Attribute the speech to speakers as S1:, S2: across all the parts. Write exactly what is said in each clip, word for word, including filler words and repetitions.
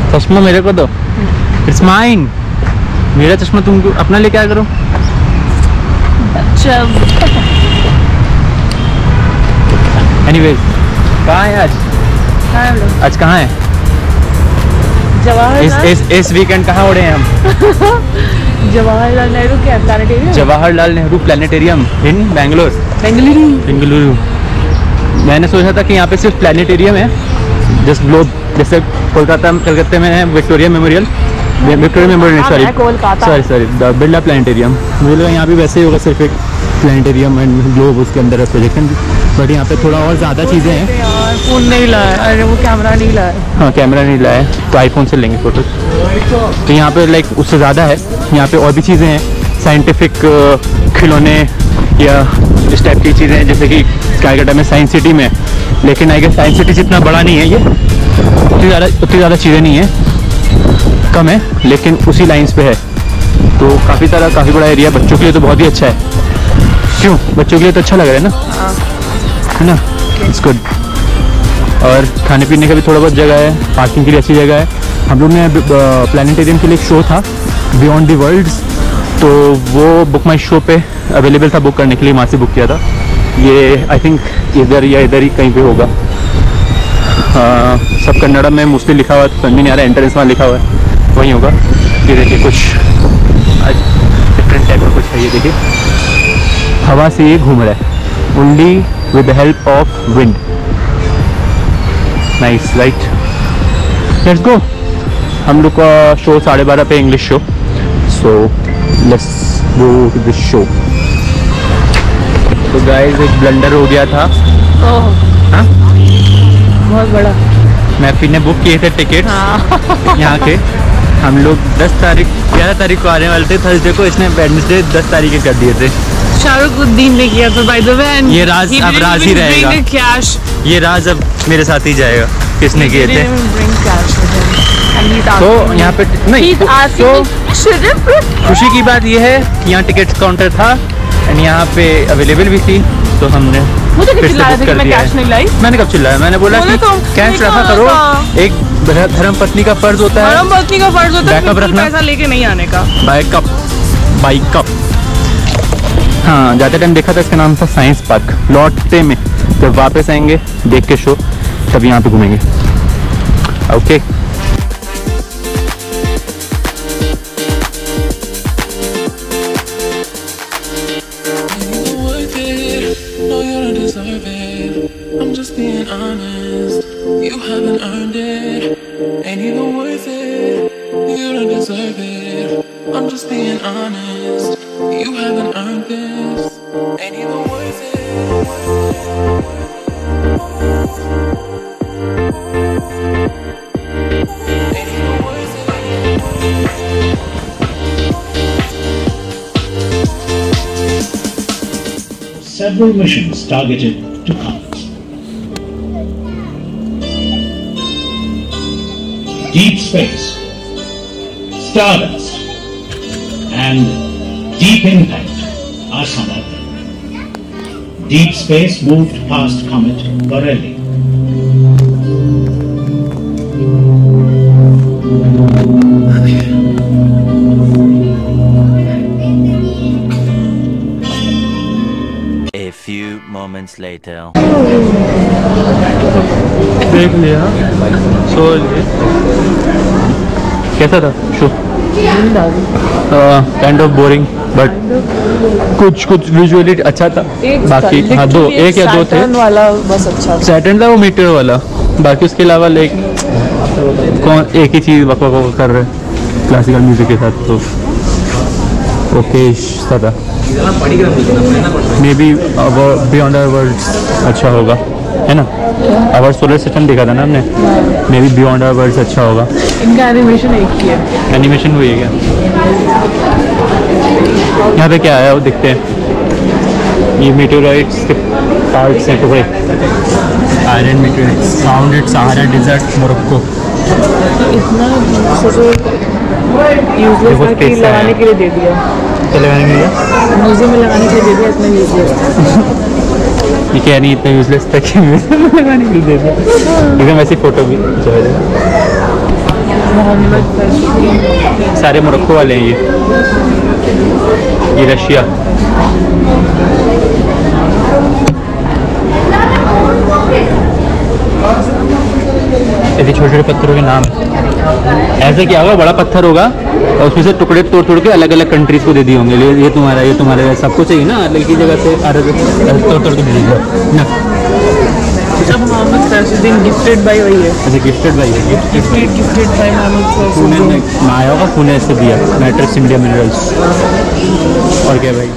S1: चश्मा मेरे को दो, इट्स माइन। मेरा चश्मा तुम अपना लेके क्या करो। एनीवेज, कहाँ है आज?
S2: कहाँ है लोग?
S1: आज कहाँ है?
S2: जवाहरलाल।
S1: इस इस इस वीकेंड कहाँ उड़े हैं हम?
S2: जवाहरलाल नेहरू क्या planetarium?
S1: Jawaharlal Nehru planetarium in Bangalore.
S2: Bengaluru.
S1: Bengaluru. मैंने सोचा था कि यहाँ पे सिर्फ प्लानिटेरियम है, जस्ट ग्लोब, जैसे कोलकाता कलकत्ते में है Victoria Memorial, Victoria Memorial sorry sorry sorry the Birla planetarium. मुझे लगा यहाँ भी वैसे ही होगा, सिर्फ एक प्लानिटेरियम एंड ग्लोब उसके अंदर प्रोजेक्शन, बट यहाँ पे थोड़ा और ज़्यादा चीज़ें हैं।
S2: यार फोन नहीं लाया, अरे वो कैमरा नहीं लाया।
S1: हाँ कैमरा नहीं लाया तो आईफोन से लेंगे फोटो। तो यहाँ पे लाइक उससे ज़्यादा है, यहाँ पे और भी चीज़ें हैं, साइंटिफिक खिलौने या इस टाइप की चीज़ें हैं, जैसे कि कैलकाटा में साइंस सिटी में, लेकिन आई गेस साइंस सिटी जितना बड़ा नहीं है ये, उतनी ज़्यादा उतनी ज़्यादा चीज़ें नहीं है, कम है, लेकिन उसी लाइन्स पे है। तो काफ़ी सारा काफ़ी बड़ा एरिया, बच्चों के लिए तो बहुत ही अच्छा है। क्यों, बच्चों के लिए तो अच्छा लग रहा है ना, है ना, इट्स गुड। और खाने पीने का भी थोड़ा बहुत जगह है, पार्किंग के लिए अच्छी जगह है। हम लोग ने प्लानिटेरियम के लिए एक शो था बियॉन्ड द वर्ल्ड्स, तो वो बुक माई शो पे अवेलेबल था बुक करने के लिए, वहाँ से बुक किया था। ये आई थिंक इधर या इधर ही कहीं पे होगा। आ, सब कन्नड़ा में मोस्टली लिखा हुआ है, तो समझ नहीं आ रहा है, एंट्रेंस वहाँ लिखा हुआ है, वहीं होगा। ये देखिए कुछ डिफरेंट टाइप का कुछ है, ये देखिए हवा से ये घूम रहा है, only with the help of wind. Nice right, let's go. हम लोग का शो साढ़े बारह पे, English show, so let's go to this show. तो गाइस एक ब्लंडर हो गया था।
S2: ओह
S1: हाँ
S2: बहुत बड़ा।
S1: मैफी ने बुक किए थे टिकट
S2: हाँ।
S1: यहाँ के, हम लोग दस तारीख ग्यारह तारीख को आने वाले थे थर्सडे को, इसने वेडनेसडे दस तारीख के कर दिए थे।
S2: शाहरुख उद्दीन ने किया था बाय द वे, एंड
S1: ये राज अब राज ही रहेगा,
S2: कैश
S1: ये राज अब मेरे साथ ही जाएगा, किसने किए थे। तो यहाँ पे नहीं, तो, तो खुशी की बात यह है कि यहाँ टिकट काउंटर था एंड यहाँ पे अवेलेबल भी थी, तो हमने
S2: मुझे
S1: फिर से
S2: चिल्लाया
S1: बुक
S2: था
S1: कर
S2: कि मैं
S1: दिया
S2: कैश नहीं लाई।
S1: है। मैंने कब चिल्लाया? मैंने बोला कि
S2: तो
S1: कैश रखा करो, एक धर्म पत्नी का फर्ज होता है,
S2: धर्म पत्नी का फर्ज होता है
S1: बैकअप रखना,
S2: पैसा लेके नहीं आने का।
S1: Backup backup. हाँ जाते टाइम देखा था, इसका नाम था साइंस पार्क। लौटते में जब वापस आएंगे देख के शो, तब यहाँ पे घूमेंगे। Okay
S3: Several missions targeted to comets. Deep space, Stardust, and Deep Impact are some of them. Deep space moved past comet Borrelli.
S4: A few moments later.
S1: देख लिया, सो कैसा था show? Kind of boring, but कुछ कुछ visually अच्छा था। बाकी हाँ दो एक या दो थे
S2: वाला बस अच्छा था।
S1: सैटर्न था वो मीटर वाला, बाकी उसके अलावा लाइक कौन एक ही चीज़ वक वक कर रहे हैं क्लासिकल म्यूजिक के साथ, तो ओके सा था। Maybe beyond our worlds अच्छा होगा, है ना। आवर सोलर सिस्टम देखा था ना हमने, maybe beyond our worlds अच्छा होगा।
S2: इनका एनिमेशन एक ही है।
S1: एनिमेशन हुई है क्या? यहाँ पे क्या आया वो दिखते हैं, ये मीटेओराइट्स के पार्ट्स हैं टुकड़े, iron meteorites found at Sahara desert Morocco.
S2: इतना यूजलेस था कि लगाने के लिए दे दिया,
S1: क्या लगाने के लिए?
S2: म्यूजियम में लगाने के लिए दे दिया, इतना यूजलेस था।
S1: ये क्या नहीं इतना यूजलेस था कि म्यूजियम में लगाने के लिए दे दिया, एकदम ऐसी फोटो भी
S2: मोहम्मद फैसुद्दीन।
S1: सारे मोरक्को वाले हैं ये ये रशिया। ऐसे छोटे छोटे पत्थरों के नाम ऐसे क्या होगा, बड़ा पत्थर होगा और उसमें से टुकड़े तोड़ तोड़ के अलग अलग कंट्रीज को दे दिए होंगे। ये ये तुम्हारा, ये तुम्हारा, सबको चाहिए ना, अलग की जगह से तोड़ तोड़ के दे दीजिए ना।
S2: सब मोहम्मद फैसुद्दीन गिफ्टेड बाई वही है।
S1: अच्छा गिफ्टेड बाई है,
S2: gifted gifted by Mohammed
S1: Pune
S2: Faisuddin.
S1: में आया होगा, पुणे से दिया मैट्रिक्स इंडिया मिनरल्स। और क्या भाई,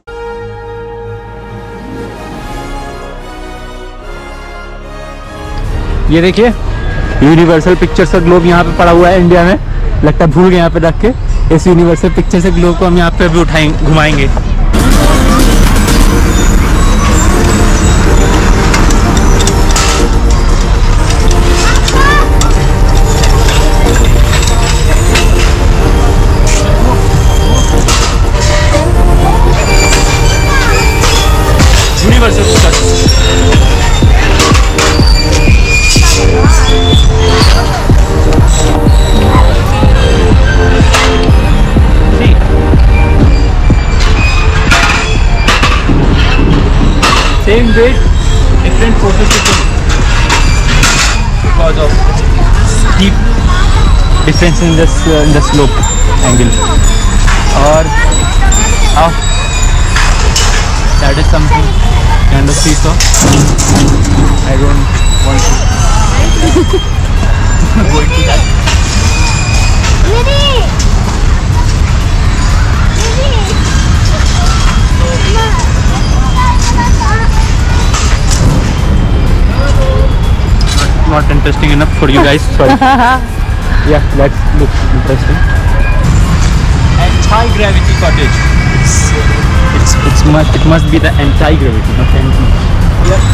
S1: ये देखिए यूनिवर्सल पिक्चर्स का ग्लोब यहाँ पे पड़ा हुआ है इंडिया में, लगता है भूल गए यहाँ पे रख के। इस यूनिवर्सल पिक्चर से ग्लोब को हम यहाँ पे भी उठाएंगे, घुमाएंगे। Universal Pictures same weight, different focus because of steep difference in this uh, in the slope angle. Or uh, that is something kind of seesaw. I don't want to go into that. Not interesting enough for you guys. Sorry. Yeah, that looks interesting. Anti-gravity cottage. It's it's it's must it must be the anti-gravity, not anti. Yeah.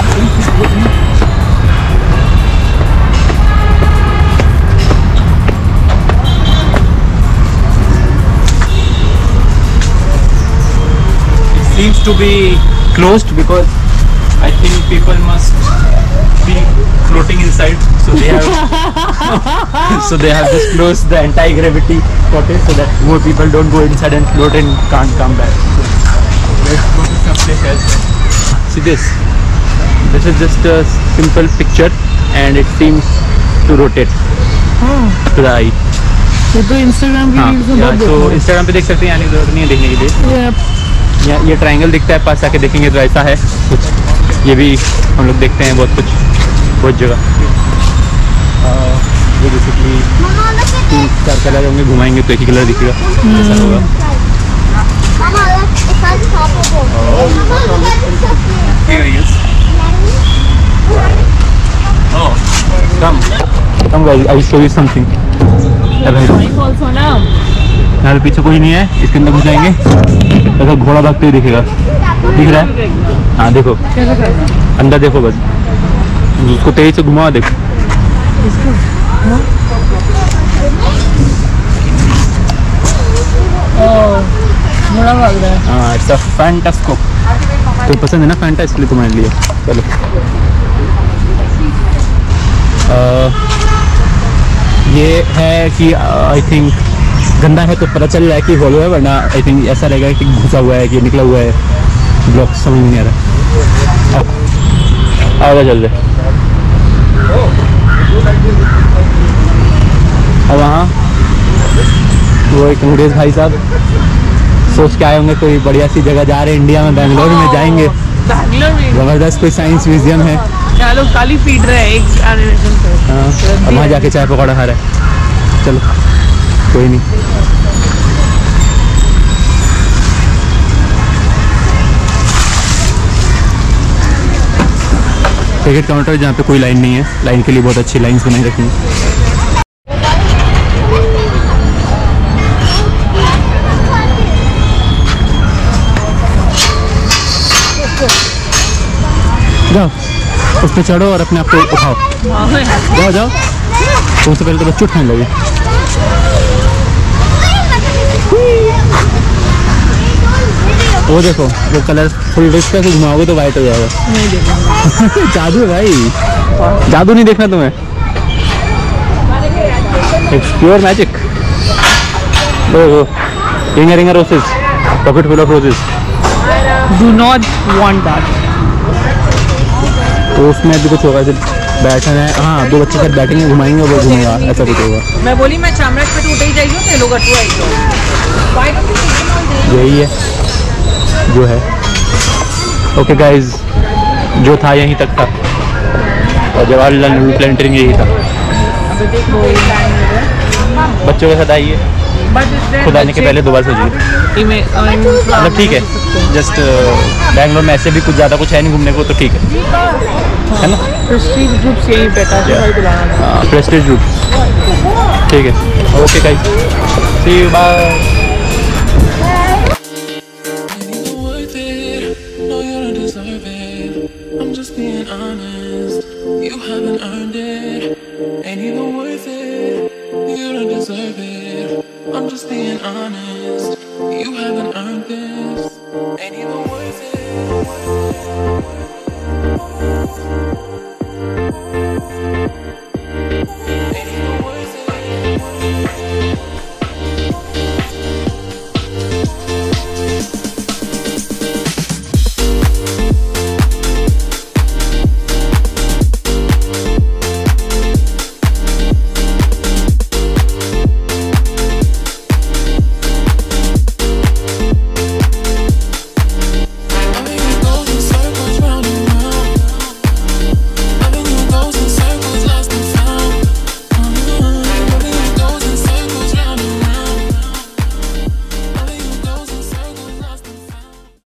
S1: It seems to be closed because I think people must be floating inside, so they have so they have just closed the anti-gravity cottage so that more people don't go inside and float and can't come back. So let's go to some place else. See this. This is just a simple picture and it seems to rotate to the eye.
S2: ये तो Instagram की reels में बहुत
S1: तो
S2: देखा है।
S1: Instagram पे देख सकते हैं, आने की जरूरत नहीं है देखने के लिए।
S2: ये
S1: यहाँ ये ट्रायंगल दिखता है, पास आके देखेंगे तो ऐसा है कुछ। ये भी हम लोग देखते हैं बहुत कुछ, बहुत जगह। ये बेसिकली तीन चार कलर होंगे, घुमाएंगे तो एक ही कलर दिखेगा, ऐसा होगा। Come, come guys, I will show you something. यहाँ पे पीछे कोई नहीं है, इसके अंदर घुस जाएंगे, ऐसा घोड़ा भागते हुए दिखेगा, दिख रहा है? हाँ देखो, अंदर देखो बस, उसको तेजी से घुमाओ, देखो।
S2: घोड़ा भाग रहा है।
S1: हाँ, इट्स अ फैंटास्कोप। तो पसंद है ना फैंटा, इसलिए तुम्हारे लिए। चलो ये है कि आई थिंक गंदा है तो पता चल रहा है कि होलो है, वरना आई थिंक ऐसा रहेगा कि घुसा हुआ है कि निकला हुआ है, ब्लॉक समझ नहीं आ रहा। आगे चल रहे। और वहाँ वो एक अंग्रेज भाई साहब सोच के आए होंगे कोई बढ़िया सी जगह जा रहे हैं इंडिया में, बैंगलोर में जाएंगे,
S2: बैंगलोर में
S1: जबरदस्त कोई साइंस म्यूजियम है।
S2: क्या लोग काली पीट रहे हैं एक एनिमेशन पे।
S1: हाँ, और वहाँ जाके चाय पकौड़ा खा रहा है। चलो कोई नहीं। टिकट काउंटर जहाँ पे कोई लाइन नहीं है, लाइन के लिए बहुत अच्छी लाइन्स बनाई रखी हैं। जाओ उस पर चढ़ो और अपने आप को उठाओ, जाओ जाओ। तुमसे पहले तो बच्चे उठाने लगे। वो देखो वो कलर फुल रिस्क पे घुमाओगे तो वाइट हो जाएगा। जादू है भाई, जादू नहीं देखना तुम्हें। It's pure magic. Oh, ring a ring a roses. Pocket full of roses.
S2: Do not want that.
S1: तो उसमें भी कुछ होगा, सिर्फ बैठना है। हाँ, दो बच्चे साथ बैठेंगे, घुमाएंगे, वो घूमेगा, ऐसा कुछ होगा।
S2: मैं बोली मैं चामराज पे टूटे ही जाइयो ते लोग अटू आई तो
S1: यही है जो है। ओके गाइज, जो था यहीं तक था और जवाहरलाल नेहरू प्लानिटेरियम यही था। बच्चों के साथ आइए, खुद आने के पहले दो बार सोचिए। मतलब ठीक है, जस्ट बैंगलोर में ऐसे भी कुछ ज़्यादा कुछ है नहीं घूमने को, तो ठीक है, है ना।
S2: प्रेस्टीज ग्रुप्स यहीं पे था,
S1: हाँ, प्रेस्टीज ग्रुप, ठीक है। Okay guys, see you, bye.
S5: I'm just being honest. You haven't earned this. Ain't even worth it.